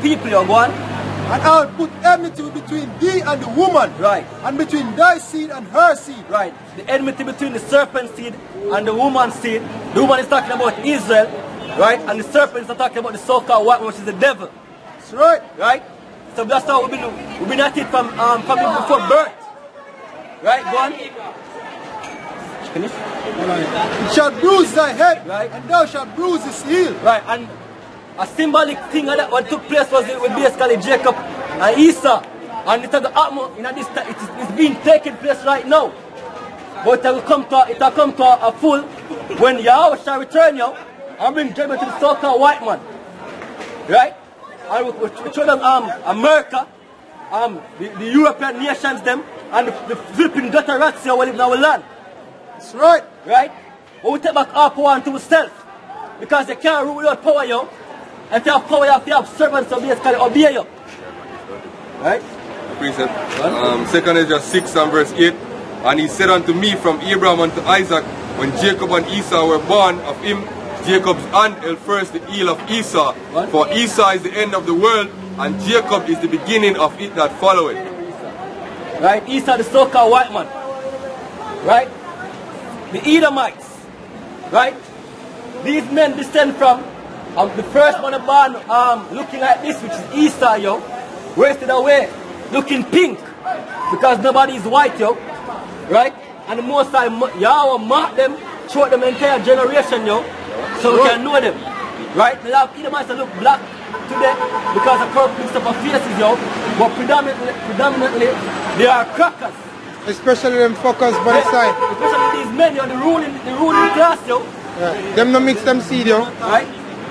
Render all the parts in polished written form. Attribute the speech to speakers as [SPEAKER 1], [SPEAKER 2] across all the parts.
[SPEAKER 1] people, yo, go on.
[SPEAKER 2] And I'll put enmity between thee and the woman.
[SPEAKER 1] Right.
[SPEAKER 2] And between thy seed and her seed.
[SPEAKER 1] Right. The enmity between the serpent seed and the woman's seed. The woman is talking about Israel, right? And the serpent is talking about the so-called white man, which is the devil.
[SPEAKER 2] That's right.
[SPEAKER 1] Right? So that's how we've been at it from before birth. Right? Go on. Finish?
[SPEAKER 2] It shall bruise thy head,
[SPEAKER 1] right,
[SPEAKER 2] and thou shalt bruise his heel.
[SPEAKER 1] Right, and a symbolic thing of that what took place was with basically Jacob and Esau. And it has happened, it's being taken place right now. But it will come to a full when Yahweh shall return you and bring judgment to the so-called white man. Right? And we show them America, the European nations them, and the flipping gutter rats here who live in our land.
[SPEAKER 2] That's right.
[SPEAKER 1] Right? But we take back our power unto ourselves. Because they can't rule without power, yo. And if you have power, you have to have servants to basically obey you. Right?
[SPEAKER 3] Precept. 2 Ezra 6 and verse 8. And he said unto me, from Abraham unto Isaac, when Jacob and Esau were born, of him Jacob's hand held first the heel of Esau. What? For Esau is the end of the world, and Jacob is the beginning of it that followeth.
[SPEAKER 1] Right? Esau the so-called white man. Right? The Edomites. Right? These men descend from the first one born looking like this, which is Esau, yo. Wasted away, looking pink. Because nobody is white, yo. Right? And the Most High Yahweh marked them throughout the entire generation, yo. So we can know them. Right? They have Edomites that look black today because of purple mixed up of faces, yo. But predominantly they are crackers.
[SPEAKER 2] Especially them fuckers by the side.
[SPEAKER 1] Especially these men, yo, the ruling class, yo.
[SPEAKER 2] Yeah. Them no mix them seed, yo.
[SPEAKER 1] Right?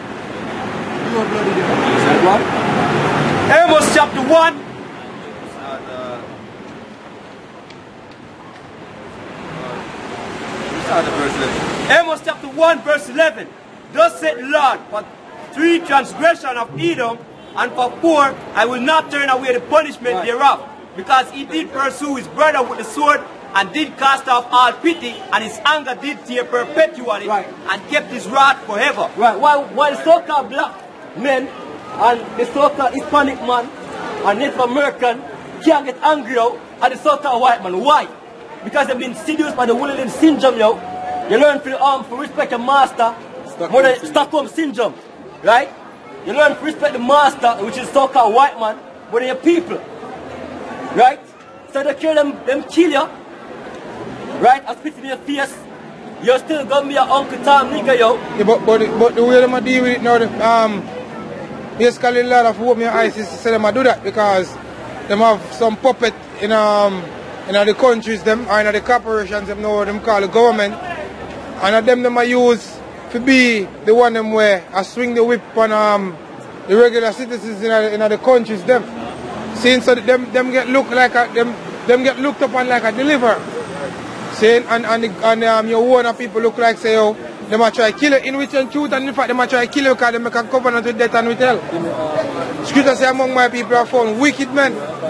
[SPEAKER 1] Amos chapter 1. Amos chapter 1 verse 11. Thus said the Lord, for 3 transgression of Edom, and for 4 I will not turn away the punishment thereof, because he did pursue his brother with the sword, and did cast off all pity, and his anger did tear perpetually, and kept his wrath forever. Right. While the so-called black men and the so-called Hispanic man and Native American can't get angry out at the so-called white man. Why? Because they've been seduced by the William syndrome, yo. You learn for respect your master, more than Stockholm syndrome, right? You learn to respect the master, which is so-called white man, more than your people, right? So they kill them kill you, right? I spit in your face. You're still gonna be your Uncle Tom nigga, yo.
[SPEAKER 2] Yeah, but the way they deal with it now, basically a lot of open your eyes is to say them do that because them have some puppet in the countries them or in the corporations them know them call the government, and them use to be the one them where I swing the whip on the regular citizens in the countries them. Seeing so them get looked like them get looked upon like a deliverer. Saying and your own people look like say yo, they might try to kill you in which and truth, and in fact they might try to kill you because they make a covenant with death and with hell. Scripture say among my people are found wicked men.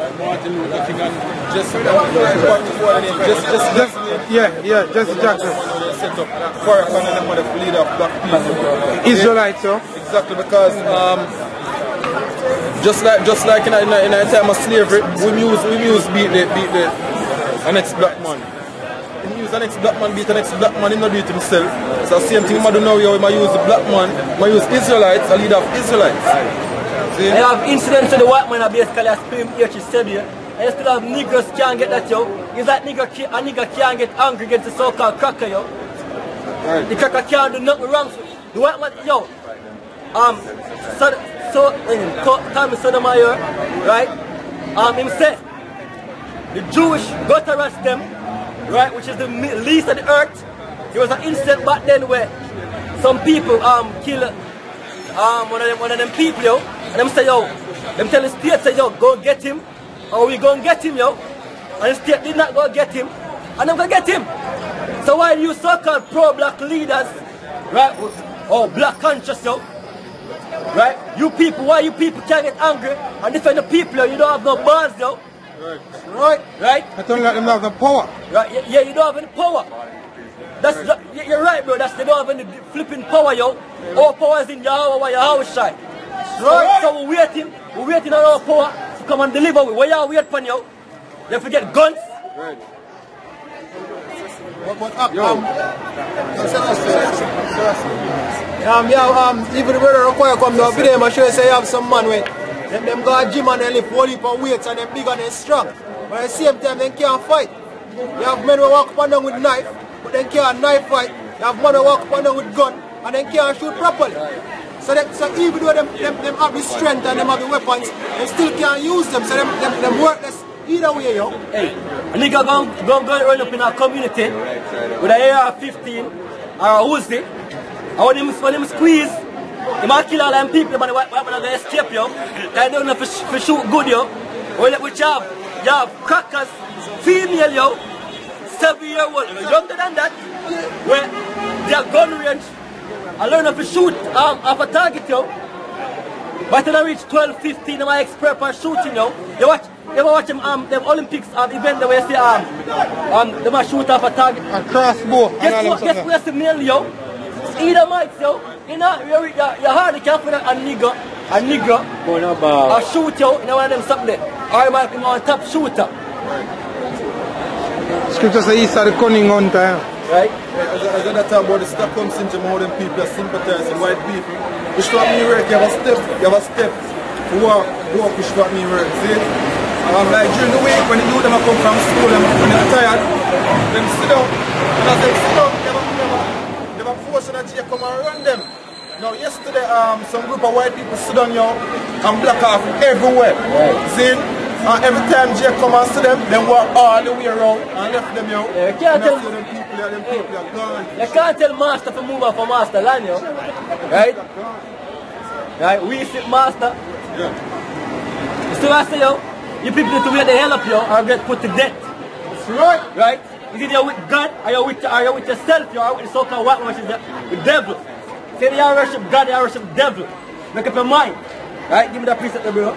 [SPEAKER 2] Jesse Jackson.
[SPEAKER 3] Set up for the leader of black people.
[SPEAKER 2] Israelites, so.
[SPEAKER 3] Exactly, because just like in a time of slavery, we beat the next black man. He use the next black man beat the next black man, he not do it himself. So the same thing I do now, you might use the black man, might use Israelites, a leader of Israelites. See?
[SPEAKER 1] I have incidents with the white man basically I scream H said here. I still have niggers can't get that, yo. Is that a nigger can't get angry against the so-called cracker, yo. Right. The cracker can't do nothing wrong. The white man, yo. Tommy Sotomayor, right? Him said the Jewish got to arrest them, right, which is the least of the earth. There was an incident back then where some people kill one of them people, yo, and them say, yo, them tell the state, say, yo, go get him, or we go and get him, yo, and the state did not go get him, and them go get him. So why you so-called pro-black leaders, right, or black conscious, yo, right, you people, why you people can't get angry and defend the people, yo, you don't have no balls, yo. Right?
[SPEAKER 2] I don't let them have the power.
[SPEAKER 1] Right? Yeah, you don't have any power. You're right, bro. They don't have any flipping power, yo. All power is in Yahweh, Yahweh side.
[SPEAKER 4] Right. So we're waiting on our power to come and deliver. Where you wait for you? You forget guns.
[SPEAKER 3] Right.
[SPEAKER 5] Even the brother require come down video, I'm sure say you have some man with them go to gym and they lift whole heap of weights and them big and they strong. But at the same time they can't fight. You have men who walk up and down with knife, but they can't knife fight. You have men who walk up and down with gun and they can't shoot properly. So even though them have the strength and them have the weapons, they still can't use them. So them worthless either way, yo.
[SPEAKER 4] Hey, a nigga go run up in our community with an AR-15 or a Uzi, and when him squeeze, he might kill all them people, but what they escape, yo. They don't know for shoot good, yo. Which you have crackers, female, yo, 7-year-old, younger than that, where their gun range, I learn how to shoot off a target, yo. By the time I reach 12, 15, I'm expert for shooting, yo. You ever watch them Olympics event the way they they might shoot off a target.
[SPEAKER 2] A crossbow.
[SPEAKER 4] Guess where's the male, yo? Either might, yo. You know, you hardly can't put a nigga or shoot, yo, in one of them something there. Or you might be on top shooter.
[SPEAKER 2] Scripture says he's the cunning hunter.
[SPEAKER 4] Right?
[SPEAKER 5] As I talk about the Stockholm syndrome, how them people are sympathizing white people. Push what me work, you have a step to walk push what me work, see? Like during the week when the youth them come from school and when they're tired, them sit down, and as they sit down, they have a force that you come and run them. Now yesterday some group of white people sit down here and block off everywhere. See? Every time Jay come and see them, they walk all the way around and left them here.
[SPEAKER 4] Yeah, you can't tell master to move off a master land, yo. Right? Right? We sit master.
[SPEAKER 5] Yeah.
[SPEAKER 4] You see what I say, yo? You people need to wait the hell up, yo, or get put to death.
[SPEAKER 5] That's right.
[SPEAKER 4] Right? Is it you with God, or you with yourself, yo, or with the so-called white man, which is the devil. Say you worship God, you worship the devil. Make up your mind. Right? Give me that precept, bro.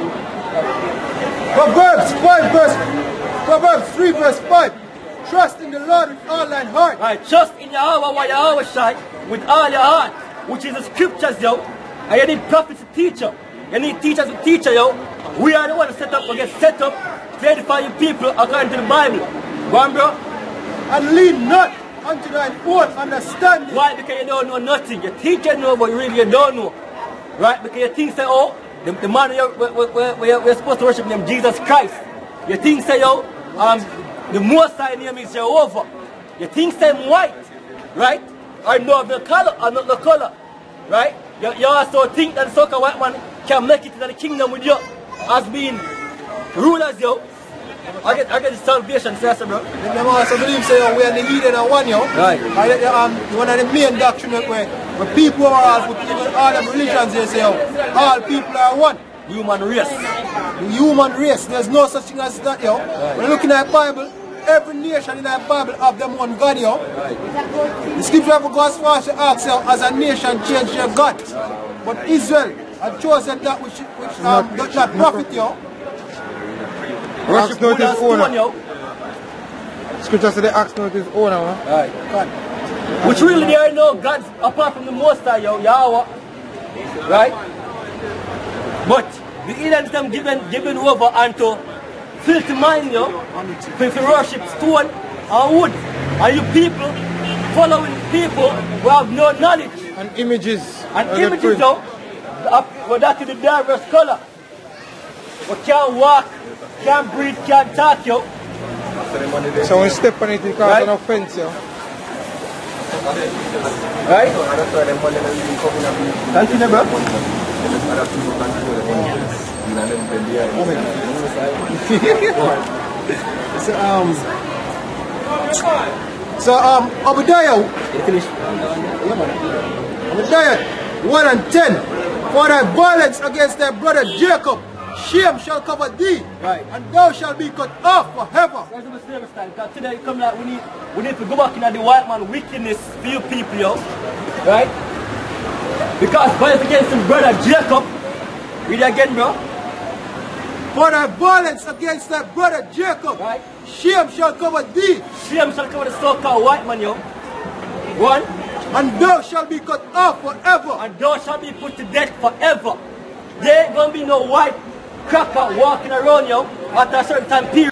[SPEAKER 5] Proverbs 3 verse 5. Trust in the Lord with all thine heart.
[SPEAKER 4] Right, trust in Yahweh while Yahweh shine with all your heart, which is the scriptures, yo. And you need prophets to teach you. You need teachers to teach you, yo. We are the ones set up, we get set up to edify you people according to the Bible. Go on, bro.
[SPEAKER 5] And lean not unto thine own understanding.
[SPEAKER 4] Why? Because you don't know nothing. Your teacher know, but really you don't know. Right? Because you think say, oh, the man we're supposed to worship him, Jesus Christ. You think say, yo, the Most High name is Jehovah. You think say white, right? Or no the color or not the color, right? You also think that the so-called white man can make it into the kingdom with you as being rulers, yo. I get the salvation, sister, bro.
[SPEAKER 5] Them also believe say we are the heathen and one, yo.
[SPEAKER 4] Right.
[SPEAKER 5] One of the main doctrine where people are all put even all the religions they say, yo, all people are one.
[SPEAKER 4] Human race.
[SPEAKER 5] The human race. There's no such thing as that, yo. Right. When you look in the Bible, every nation in the Bible have them one God, yo. Right. The scripture ever go as far as to ask, yo, as a nation change their God. But Israel had chosen that which does not profit, yo.
[SPEAKER 2] Worship not his owner. Scripture says the axe not his owner, man.
[SPEAKER 4] Right. Which really there are no gods apart from the Most High, yo, Yahweh. Right? But the heathens them given over unto filthy mind, yo, to worship stone and wood. And you people following people who have no knowledge.
[SPEAKER 2] And images.
[SPEAKER 4] And images, yo, well, that is the diverse color. But can't walk, can't breathe, can't talk, yo.
[SPEAKER 2] So when you step on it, it causes an offense, yo.
[SPEAKER 4] Right? Continue, bro.
[SPEAKER 5] Obadiah 1:10. For thy violence against thy brother Jacob, shame shall cover thee,
[SPEAKER 4] right,
[SPEAKER 5] and thou shalt be cut off forever.
[SPEAKER 4] Because today it come like we need to go back into the white man wickedness for you people, yo. Right? Because violence against his brother Jacob. Read it again, bro.
[SPEAKER 5] For thy violence against thy brother Jacob, shame shall cover thee.
[SPEAKER 4] Shame shall cover the so-called white man, yo. One.
[SPEAKER 5] And thou shalt be cut off forever.
[SPEAKER 4] And thou shalt be put to death forever. There ain't gonna be no white cracker walking around you after a certain time period.